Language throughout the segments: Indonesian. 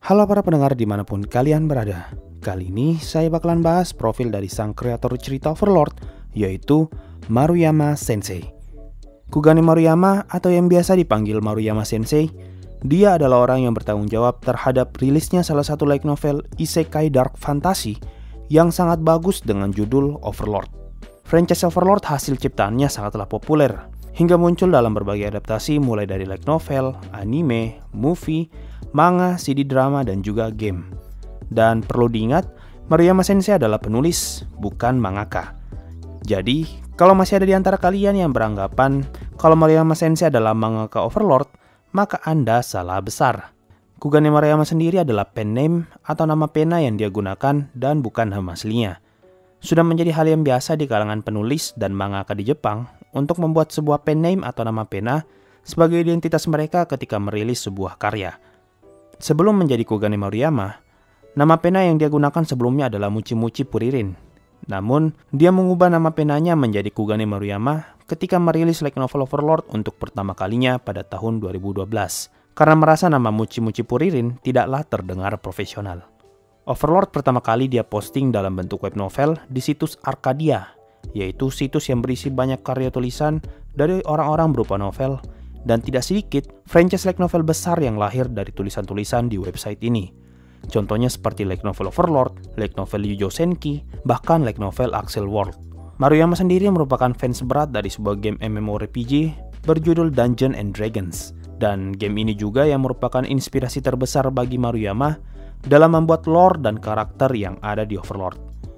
Halo para pendengar dimanapun kalian berada. Kali ini saya bakalan bahas profil dari sang kreator cerita Overlord, yaitu Maruyama Sensei. Kugane Maruyama atau yang biasa dipanggil Maruyama Sensei, dia adalah orang yang bertanggung jawab terhadap rilisnya salah satu light novel isekai dark fantasy yang sangat bagus dengan judul Overlord. Franchise Overlord hasil ciptaannya sangatlah populer, hingga muncul dalam berbagai adaptasi mulai dari light novel, anime, movie, manga, CD drama, dan juga game. Dan perlu diingat, Maruyama Sensei adalah penulis, bukan mangaka. Jadi, kalau masih ada di antara kalian yang beranggapan kalau Maruyama Sensei adalah mangaka Overlord, maka Anda salah besar. Kugane Maruyama sendiri adalah pen name atau nama pena yang dia gunakan dan bukan nama aslinya. Sudah menjadi hal yang biasa di kalangan penulis dan mangaka di Jepang untuk membuat sebuah pen name atau nama pena sebagai identitas mereka ketika merilis sebuah karya. Sebelum menjadi Kugane Maruyama, nama pena yang dia gunakan sebelumnya adalah Muchi Puririn. Namun, dia mengubah nama penanya menjadi Kugane Maruyama ketika merilis light novel Overlord untuk pertama kalinya pada tahun 2012, karena merasa nama Muchi Puririn tidaklah terdengar profesional. Overlord pertama kali dia posting dalam bentuk web novel di situs Arcadia, yaitu situs yang berisi banyak karya tulisan dari orang-orang berupa novel, dan tidak sedikit franchise light novel besar yang lahir dari tulisan-tulisan di website ini. Contohnya seperti light novel Overlord, light novel Yujo Senki, bahkan light novel Axel World. Maruyama sendiri merupakan fans berat dari sebuah game MMORPG berjudul Dungeons and Dragons, dan game ini juga yang merupakan inspirasi terbesar bagi Maruyama dalam membuat lore dan karakter yang ada di Overlord.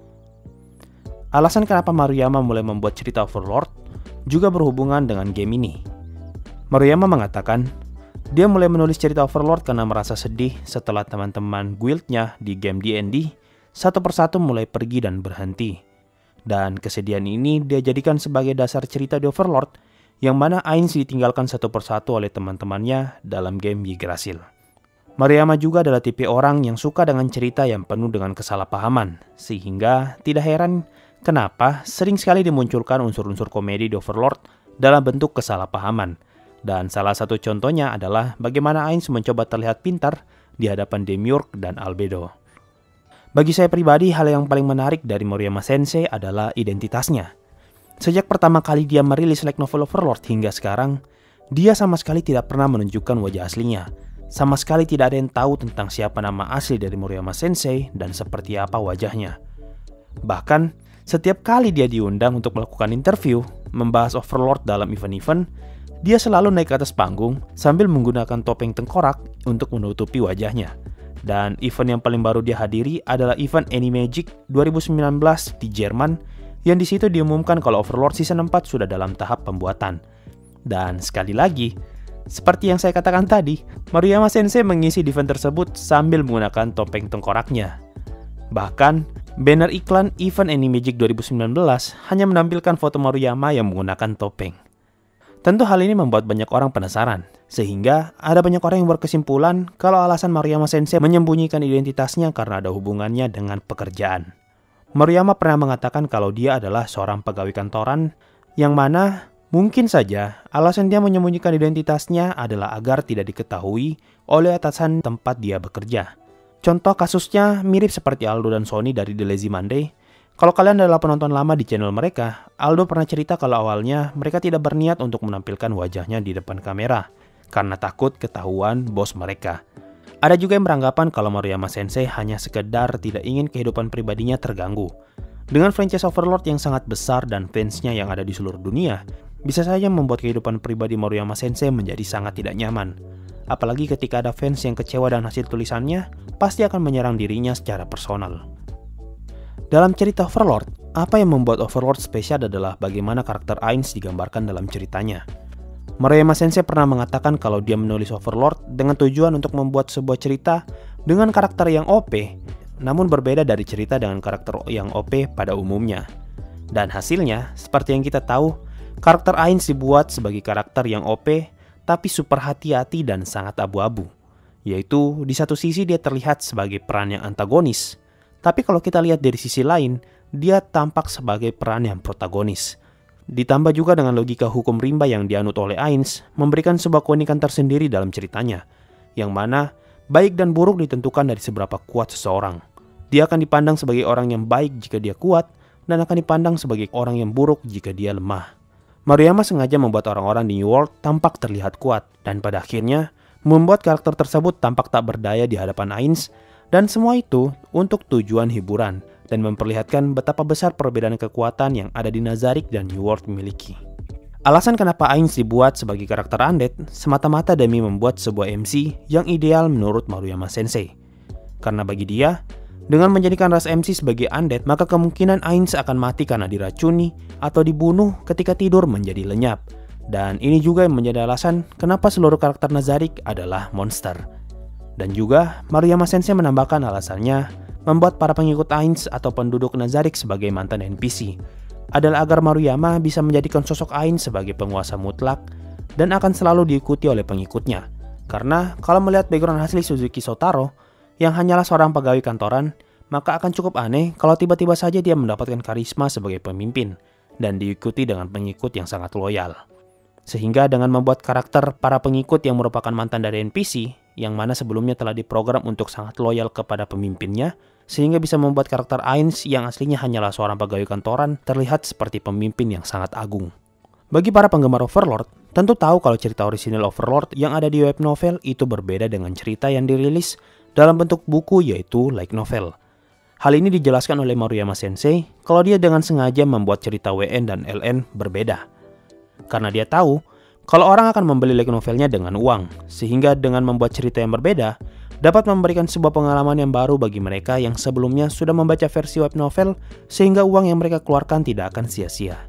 Alasan kenapa Maruyama mulai membuat cerita Overlord juga berhubungan dengan game ini. Maruyama mengatakan, dia mulai menulis cerita Overlord karena merasa sedih setelah teman-teman guildnya di game D&D satu persatu mulai pergi dan berhenti. Dan kesedihan ini dia jadikan sebagai dasar cerita di Overlord, yang mana Ainz ditinggalkan satu persatu oleh teman-temannya dalam game Yggdrasil. Maruyama juga adalah tipe orang yang suka dengan cerita yang penuh dengan kesalahpahaman, sehingga tidak heran kenapa sering sekali dimunculkan unsur-unsur komedi di Overlord dalam bentuk kesalahpahaman. Dan salah satu contohnya adalah bagaimana Ainz mencoba terlihat pintar di hadapan Demiurge dan Albedo. Bagi saya pribadi, hal yang paling menarik dari Maruyama Sensei adalah identitasnya. Sejak pertama kali dia merilis light novel Overlord hingga sekarang, dia sama sekali tidak pernah menunjukkan wajah aslinya. Sama sekali tidak ada yang tahu tentang siapa nama asli dari Maruyama Sensei dan seperti apa wajahnya. Bahkan, setiap kali dia diundang untuk melakukan interview, membahas Overlord dalam event-event, dia selalu naik ke atas panggung sambil menggunakan topeng tengkorak untuk menutupi wajahnya. Dan event yang paling baru dia hadiri adalah event Animagic 2019 di Jerman, yang di situ diumumkan kalau Overlord Season 4 sudah dalam tahap pembuatan. Dan sekali lagi, seperti yang saya katakan tadi, Maruyama Sensei mengisi event tersebut sambil menggunakan topeng tengkoraknya. Bahkan, banner iklan event Animagic 2019 hanya menampilkan foto Maruyama yang menggunakan topeng. Tentu hal ini membuat banyak orang penasaran, sehingga ada banyak orang yang berkesimpulan kalau alasan Maruyama Sensei menyembunyikan identitasnya karena ada hubungannya dengan pekerjaan. Maruyama pernah mengatakan kalau dia adalah seorang pegawai kantoran, yang mana mungkin saja alasan dia menyembunyikan identitasnya adalah agar tidak diketahui oleh atasan tempat dia bekerja. Contoh kasusnya mirip seperti Aldo dan Sony dari The Lazy Monday. Kalau kalian adalah penonton lama di channel mereka, Aldo pernah cerita kalau awalnya mereka tidak berniat untuk menampilkan wajahnya di depan kamera karena takut ketahuan bos mereka. Ada juga yang beranggapan kalau Maruyama Sensei hanya sekedar tidak ingin kehidupan pribadinya terganggu. Dengan franchise Overlord yang sangat besar dan fansnya yang ada di seluruh dunia, bisa saja membuat kehidupan pribadi Maruyama Sensei menjadi sangat tidak nyaman. Apalagi ketika ada fans yang kecewa dengan hasil tulisannya, pasti akan menyerang dirinya secara personal. Dalam cerita Overlord, apa yang membuat Overlord spesial adalah bagaimana karakter Ainz digambarkan dalam ceritanya. Maruyama Sensei pernah mengatakan kalau dia menulis Overlord dengan tujuan untuk membuat sebuah cerita dengan karakter yang OP, namun berbeda dari cerita dengan karakter yang OP pada umumnya. Dan hasilnya, seperti yang kita tahu, karakter Ainz dibuat sebagai karakter yang OP, tapi super hati-hati dan sangat abu-abu. Yaitu, di satu sisi dia terlihat sebagai peran yang antagonis, tapi kalau kita lihat dari sisi lain, dia tampak sebagai peran yang protagonis. Ditambah juga dengan logika hukum rimba yang dianut oleh Ainz, memberikan sebuah keunikan tersendiri dalam ceritanya, yang mana baik dan buruk ditentukan dari seberapa kuat seseorang. Dia akan dipandang sebagai orang yang baik jika dia kuat, dan akan dipandang sebagai orang yang buruk jika dia lemah. Maruyama sengaja membuat orang-orang di New World tampak terlihat kuat, dan pada akhirnya membuat karakter tersebut tampak tak berdaya di hadapan Ainz, dan semua itu untuk tujuan hiburan dan memperlihatkan betapa besar perbedaan kekuatan yang ada di Nazarick dan New World miliki. Alasan kenapa Ainz dibuat sebagai karakter undead semata-mata demi membuat sebuah MC yang ideal menurut Maruyama Sensei. Karena bagi dia, dengan menjadikan ras MC sebagai undead, maka kemungkinan Ainz akan mati karena diracuni atau dibunuh ketika tidur menjadi lenyap. Dan ini juga yang menjadi alasan kenapa seluruh karakter Nazarick adalah monster. Dan juga, Maruyama Sensei menambahkan alasannya membuat para pengikut Ainz atau penduduk Nazarick sebagai mantan NPC adalah agar Maruyama bisa menjadikan sosok Ainz sebagai penguasa mutlak dan akan selalu diikuti oleh pengikutnya. Karena kalau melihat background asli Suzuki Shotaro yang hanyalah seorang pegawai kantoran, maka akan cukup aneh kalau tiba-tiba saja dia mendapatkan karisma sebagai pemimpin dan diikuti dengan pengikut yang sangat loyal. Sehingga dengan membuat karakter para pengikut yang merupakan mantan dari NPC, yang mana sebelumnya telah diprogram untuk sangat loyal kepada pemimpinnya, sehingga bisa membuat karakter Ainz yang aslinya hanyalah seorang pegawai kantoran terlihat seperti pemimpin yang sangat agung. Bagi para penggemar Overlord, tentu tahu kalau cerita orisinal Overlord yang ada di web novel itu berbeda dengan cerita yang dirilis dalam bentuk buku yaitu light novel. Hal ini dijelaskan oleh Maruyama Sensei kalau dia dengan sengaja membuat cerita WN dan LN berbeda. Karena dia tahu kalau orang akan membeli light novelnya dengan uang, sehingga dengan membuat cerita yang berbeda dapat memberikan sebuah pengalaman yang baru bagi mereka yang sebelumnya sudah membaca versi web novel, sehingga uang yang mereka keluarkan tidak akan sia-sia.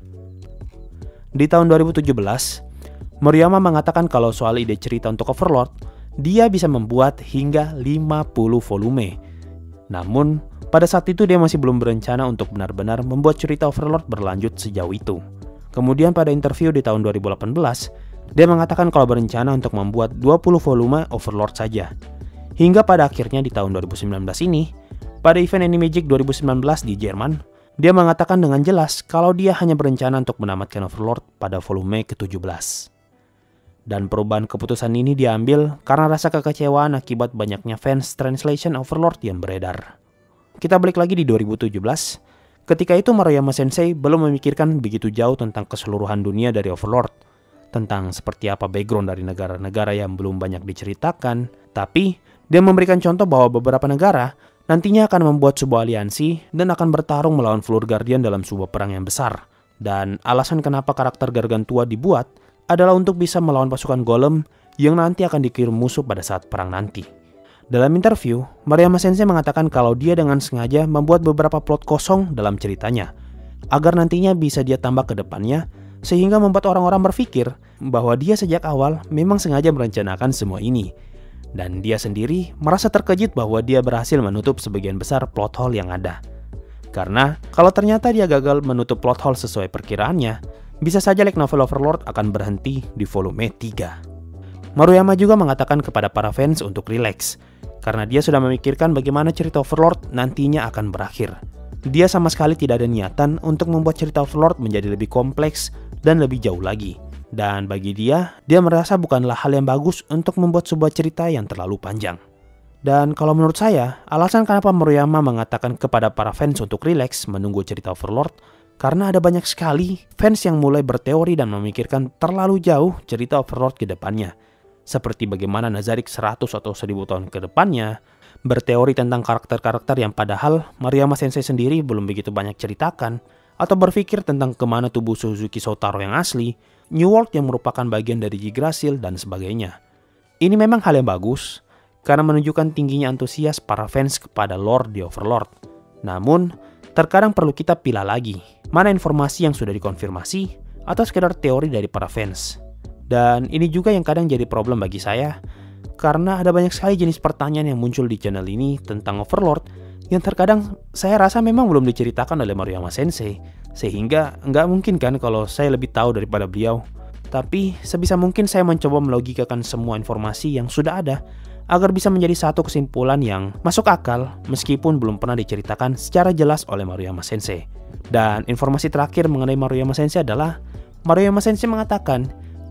Di tahun 2017, Maruyama mengatakan kalau soal ide cerita untuk Overlord, dia bisa membuat hingga 50 volume. Namun, pada saat itu dia masih belum berencana untuk benar-benar membuat cerita Overlord berlanjut sejauh itu. Kemudian pada interview di tahun 2018, dia mengatakan kalau berencana untuk membuat 20 volume Overlord saja. Hingga pada akhirnya di tahun 2019 ini, pada event Animagic 2019 di Jerman, dia mengatakan dengan jelas kalau dia hanya berencana untuk menamatkan Overlord pada volume ke-17. Dan perubahan keputusan ini diambil karena rasa kekecewaan akibat banyaknya fans translation Overlord yang beredar. Kita balik lagi di 2017. Ketika itu Maruyama Sensei belum memikirkan begitu jauh tentang keseluruhan dunia dari Overlord, tentang seperti apa background dari negara-negara yang belum banyak diceritakan, tapi dia memberikan contoh bahwa beberapa negara nantinya akan membuat sebuah aliansi dan akan bertarung melawan Floor Guardian dalam sebuah perang yang besar. Dan alasan kenapa karakter Gargantua dibuat adalah untuk bisa melawan pasukan Golem yang nanti akan dikirim musuh pada saat perang nanti. Dalam interview, Maruyama Sensei mengatakan kalau dia dengan sengaja membuat beberapa plot kosong dalam ceritanya, agar nantinya bisa dia tambah ke depannya, sehingga membuat orang-orang berpikir bahwa dia sejak awal memang sengaja merencanakan semua ini. Dan dia sendiri merasa terkejut bahwa dia berhasil menutup sebagian besar plot hole yang ada. Karena kalau ternyata dia gagal menutup plot hole sesuai perkiraannya, bisa saja light novel Overlord akan berhenti di volume 3. Maruyama juga mengatakan kepada para fans untuk rileks, karena dia sudah memikirkan bagaimana cerita Overlord nantinya akan berakhir. Dia sama sekali tidak ada niatan untuk membuat cerita Overlord menjadi lebih kompleks dan lebih jauh lagi. Dan bagi dia merasa bukanlah hal yang bagus untuk membuat sebuah cerita yang terlalu panjang. Dan kalau menurut saya, alasan kenapa Maruyama mengatakan kepada para fans untuk rileks menunggu cerita Overlord, karena ada banyak sekali fans yang mulai berteori dan memikirkan terlalu jauh cerita Overlord ke depannya. Seperti bagaimana Nazarick 100 atau 1000 tahun ke depannya, berteori tentang karakter-karakter yang padahal Maruyama Sensei sendiri belum begitu banyak ceritakan, atau berpikir tentang kemana tubuh Suzuki Shotaro yang asli, New World yang merupakan bagian dari Yggdrasil, dan sebagainya. Ini memang hal yang bagus, karena menunjukkan tingginya antusias para fans kepada lore di Overlord. Namun, terkadang perlu kita pilih lagi, mana informasi yang sudah dikonfirmasi, atau sekedar teori dari para fans. Dan ini juga yang kadang jadi problem bagi saya, karena ada banyak sekali jenis pertanyaan yang muncul di channel ini tentang Overlord, yang terkadang saya rasa memang belum diceritakan oleh Maruyama Sensei, sehingga nggak mungkin kan kalau saya lebih tahu daripada beliau. Tapi sebisa mungkin saya mencoba melogikakan semua informasi yang sudah ada, agar bisa menjadi satu kesimpulan yang masuk akal meskipun belum pernah diceritakan secara jelas oleh Maruyama Sensei. Dan informasi terakhir mengenai Maruyama Sensei adalah, Maruyama Sensei mengatakan,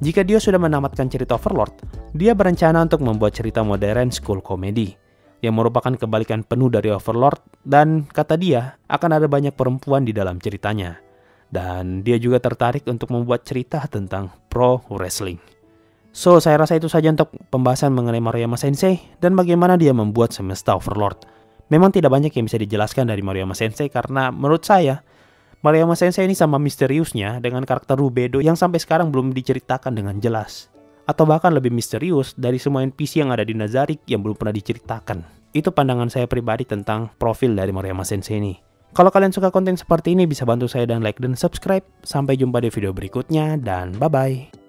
Jika dia sudah menamatkan cerita Overlord, dia berencana untuk membuat cerita modern school comedy yang merupakan kebalikan penuh dari Overlord, dan kata dia akan ada banyak perempuan di dalam ceritanya. Dan dia juga tertarik untuk membuat cerita tentang pro wrestling. So, saya rasa itu saja untuk pembahasan mengenai Maruyama Sensei dan bagaimana dia membuat semesta Overlord. Memang tidak banyak yang bisa dijelaskan dari Maruyama Sensei karena menurut saya, Maruyama Sensei ini sama misteriusnya dengan karakter Rubedo yang sampai sekarang belum diceritakan dengan jelas. Atau bahkan lebih misterius dari semua NPC yang ada di Nazarik yang belum pernah diceritakan. Itu pandangan saya pribadi tentang profil dari Maruyama Sensei ini. Kalau kalian suka konten seperti ini bisa bantu saya dan like dan subscribe. Sampai jumpa di video berikutnya dan bye-bye.